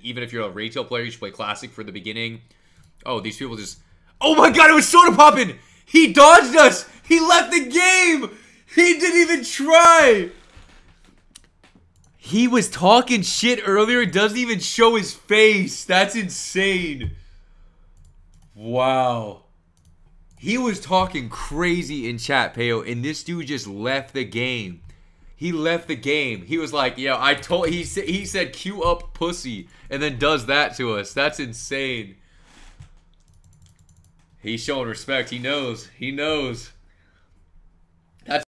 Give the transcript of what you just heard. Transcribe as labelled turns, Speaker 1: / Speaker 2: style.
Speaker 1: even if you're a retail player, you should play Classic for the beginning. Oh, these people just... Oh my god, it was SODAPOPPIN! He dodged us! He left the game! He didn't even try! He was talking shit earlier, doesn't even show his face. That's insane. Wow. He was talking crazy in chat, Payo, and this dude just left the game. He left the game. He was like, yeah, I told... He said, queue up pussy, and then does that to us. That's insane. He's showing respect. He knows. He knows.